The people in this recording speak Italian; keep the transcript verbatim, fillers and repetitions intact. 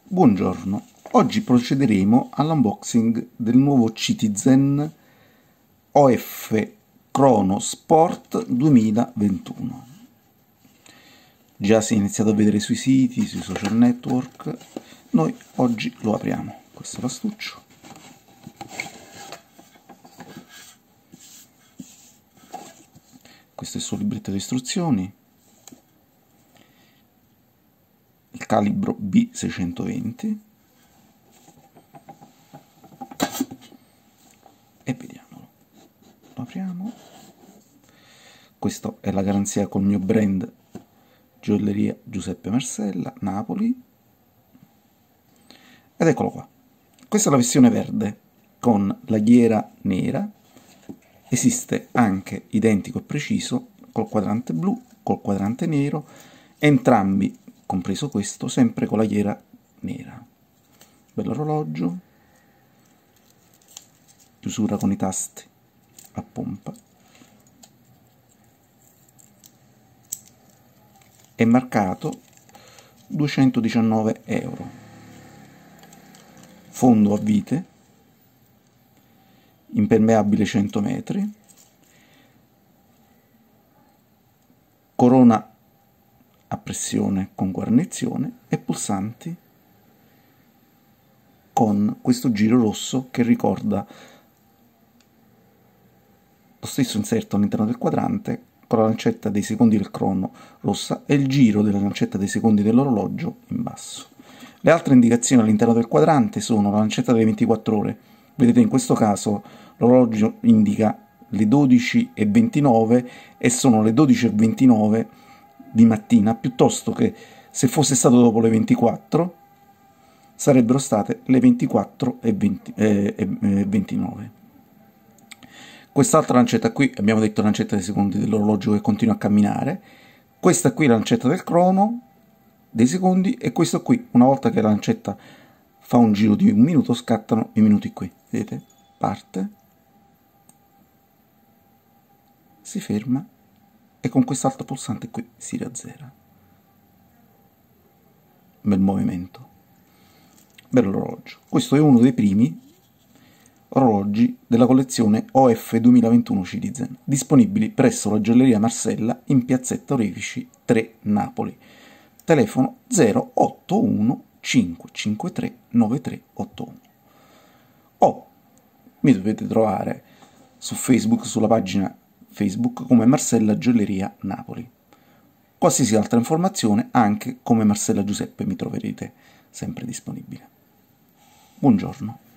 Buongiorno, oggi procederemo all'unboxing del nuovo Citizen O F Chrono Sport duemilaventuno. Già si è iniziato a vedere sui siti, sui social network, noi oggi lo apriamo. Questo è l'astuccio. Questo è il suo libretto di istruzioni. Il calibro B seicentoventi e vediamolo. Lo apriamo. Questa è la garanzia col mio brand Gioielleria Giuseppe Marsella, Napoli, ed eccolo qua. Questa è la versione verde con la ghiera nera. Esiste anche identico e preciso col quadrante blu, col quadrante nero, entrambi, compreso questo, sempre con la ghiera nera. Bell'orologio, chiusura con i tasti a pompa, è marcato duecentodiciannove euro, fondo a vite, impermeabile cento metri, corona a pressione con guarnizione e pulsanti con questo giro rosso che ricorda lo stesso inserto all'interno del quadrante con la lancetta dei secondi del crono rossa e il giro della lancetta dei secondi dell'orologio in basso. Le altre indicazioni all'interno del quadrante sono la lancetta delle ventiquattro ore. Vedete, in questo caso l'orologio indica le dodici e ventinove e sono le dodici e ventinove di mattina, piuttosto che se fosse stato dopo le ventiquattro sarebbero state le ventiquattro e ventinove. Quest'altra lancetta qui, abbiamo detto lancetta dei secondi dell'orologio che continua a camminare. Questa qui è la lancetta del crono dei secondi, e questo qui, una volta che la lancetta fa un giro di un minuto, scattano i minuti qui. Vedete? Parte, si ferma e con quest'altro pulsante qui si razzera. Bel movimento, bell'orologio. Questo è uno dei primi orologi della collezione O F duemilaventuno Citizen, disponibili presso la Gioielleria Marsella in piazzetta Orefici tre Napoli. Telefono zero otto uno cinque cinque tre nove tre otto uno. O mi dovete trovare su Facebook, sulla pagina Facebook come Marsella Gioielleria Napoli. Qualsiasi altra informazione, anche come Marsella Giuseppe, mi troverete sempre disponibile. Buongiorno.